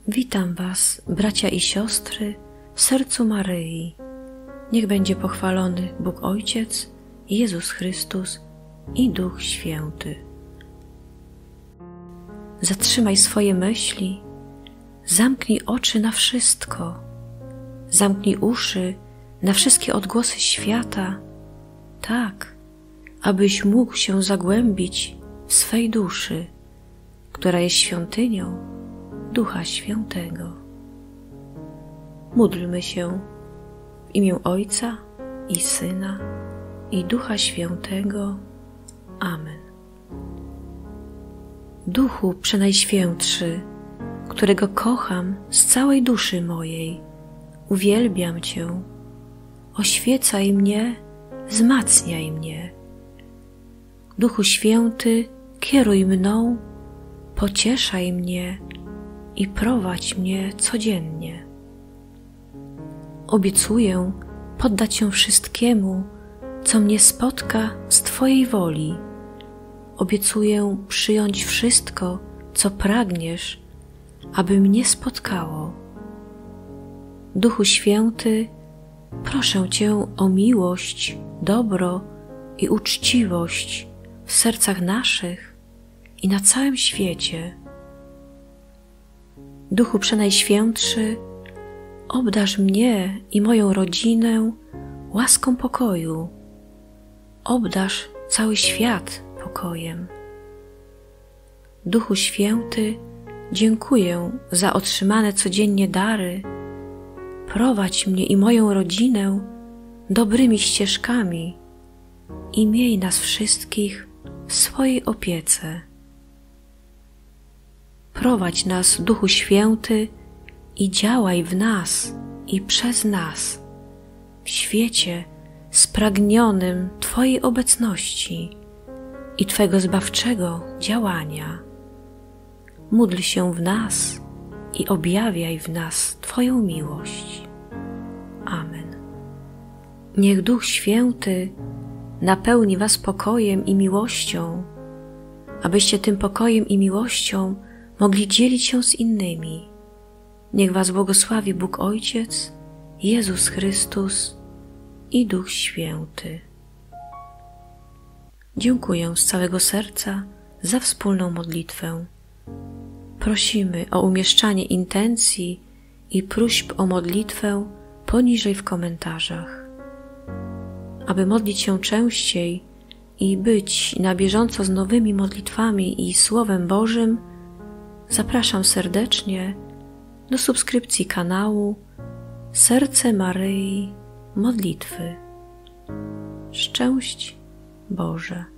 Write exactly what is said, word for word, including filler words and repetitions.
Witam Was, bracia i siostry, w sercu Maryi. Niech będzie pochwalony Bóg Ojciec, Jezus Chrystus i Duch Święty. Zatrzymaj swoje myśli, zamknij oczy na wszystko, zamknij uszy na wszystkie odgłosy świata, tak, abyś mógł się zagłębić w swej duszy, która jest świątynią Ducha Świętego. Módlmy się w imię Ojca i Syna i Ducha Świętego. Amen. Duchu Przenajświętszy, którego kocham z całej duszy mojej, uwielbiam Cię, oświecaj mnie, wzmacniaj mnie. Duchu Święty, kieruj mną, pocieszaj mnie i prowadź mnie codziennie. Obiecuję poddać się wszystkiemu, co mnie spotka z Twojej woli. Obiecuję przyjąć wszystko, co pragniesz, aby mnie spotkało. Duchu Święty, proszę Cię o miłość, dobro i uczciwość w sercach naszych i na całym świecie. Duchu Przenajświętszy, obdarz mnie i moją rodzinę łaską pokoju. Obdarz cały świat pokojem. Duchu Święty, dziękuję za otrzymane codziennie dary. Prowadź mnie i moją rodzinę dobrymi ścieżkami i miej nas wszystkich w swojej opiece. Prowadź nas, Duchu Święty, i działaj w nas i przez nas, w świecie spragnionym Twojej obecności i Twego zbawczego działania. Módl się w nas i objawiaj w nas Twoją miłość. Amen. Niech Duch Święty napełni Was pokojem i miłością, abyście tym pokojem i miłością mogli dzielić się z innymi. Niech Was błogosławi Bóg Ojciec, Jezus Chrystus i Duch Święty. Dziękuję z całego serca za wspólną modlitwę. Prosimy o umieszczanie intencji i próśb o modlitwę poniżej w komentarzach. Aby modlić się częściej i być na bieżąco z nowymi modlitwami i Słowem Bożym, zapraszam serdecznie do subskrypcji kanału Serce Maryi Modlitwy. Szczęść Boże.